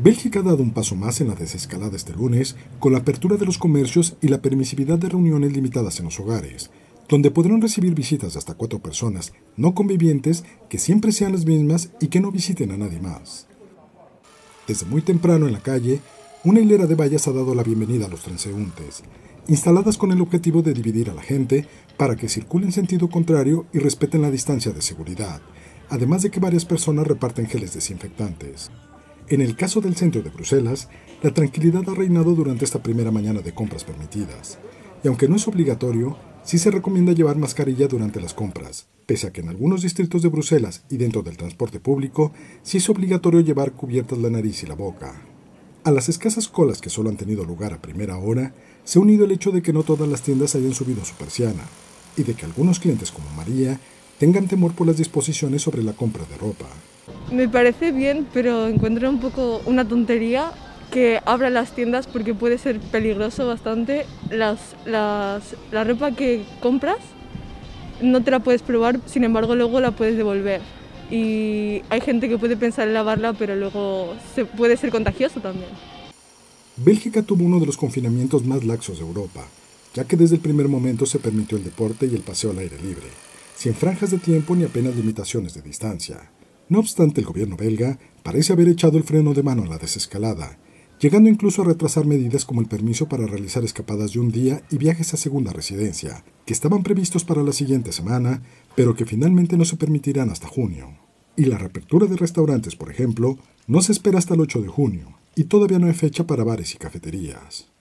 Bélgica ha dado un paso más en la desescalada este lunes con la apertura de los comercios y la permisividad de reuniones limitadas en los hogares, donde podrán recibir visitas de hasta 4 personas no convivientes que siempre sean las mismas y que no visiten a nadie más. Desde muy temprano en la calle, una hilera de vallas ha dado la bienvenida a los transeúntes, instaladas con el objetivo de dividir a la gente para que circule en sentido contrario y respeten la distancia de seguridad, además de que varias personas reparten geles desinfectantes. En el caso del centro de Bruselas, la tranquilidad ha reinado durante esta primera mañana de compras permitidas, y aunque no es obligatorio, sí se recomienda llevar mascarilla durante las compras, pese a que en algunos distritos de Bruselas y dentro del transporte público sí es obligatorio llevar cubiertas la nariz y la boca. A las escasas colas que solo han tenido lugar a primera hora, se ha unido el hecho de que no todas las tiendas hayan subido su persiana, y de que algunos clientes como María tengan temor por las disposiciones sobre la compra de ropa. Me parece bien, pero encuentro un poco una tontería que abran las tiendas porque puede ser peligroso bastante. La ropa que compras no te la puedes probar, sin embargo luego la puedes devolver. Y hay gente que puede pensar en lavarla, pero luego puede ser contagioso también. Bélgica tuvo uno de los confinamientos más laxos de Europa, ya que desde el primer momento se permitió el deporte y el paseo al aire libre, sin franjas de tiempo ni apenas limitaciones de distancia. No obstante, el gobierno belga parece haber echado el freno de mano a la desescalada, llegando incluso a retrasar medidas como el permiso para realizar escapadas de un día y viajes a segunda residencia, que estaban previstos para la siguiente semana, pero que finalmente no se permitirán hasta junio. Y la reapertura de restaurantes, por ejemplo, no se espera hasta el 8 de junio, y todavía no hay fecha para bares y cafeterías.